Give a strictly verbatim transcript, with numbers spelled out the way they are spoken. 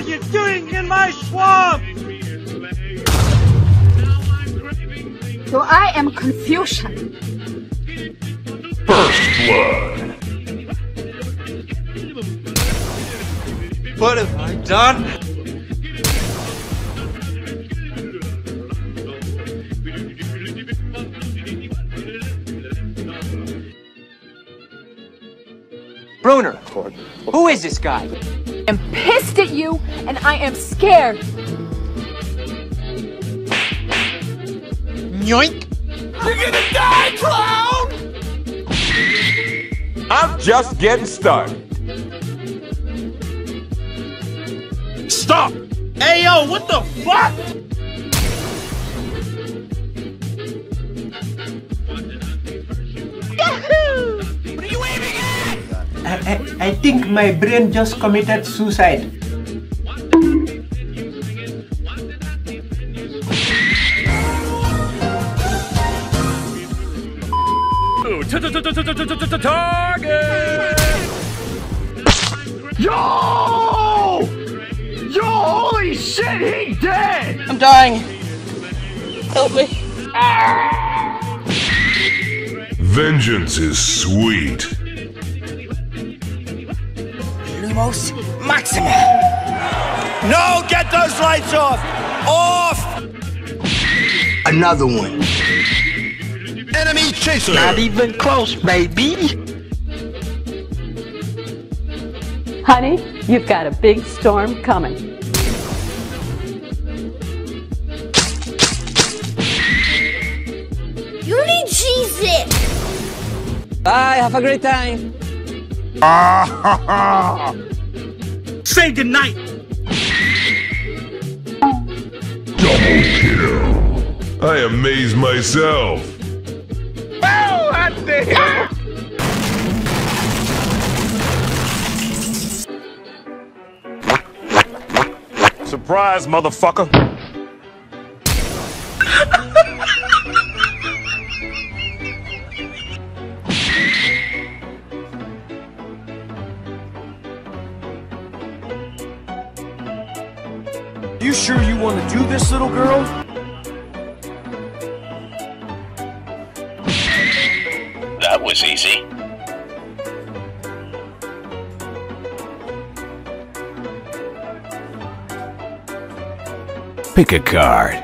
you doing in my swamp? So I am Confucian. First blood. What have I done? Bruner, who is this guy? I'm pissed at you, and I am scared. Yoink! You're gonna die, clown! I'm just getting started. Stop! Hey, yo, what the fuck? Yahoo! What are you aiming at? I, I, I think my brain just committed suicide. Target! Yo! Yo, holy shit, he dead! I'm dying. Help me. Vengeance is sweet. Lumos Maxima. No, get those lights off! Off! Another one. Enemy chaser! Not even close, baby. Honey, you've got a big storm coming. You need Jesus! Bye, have a great time. Say goodnight! Double kill. I amaze myself. Oh, hot damn! Surprise, motherfucker. You sure you want to do this, little girl? That was easy. Pick a card.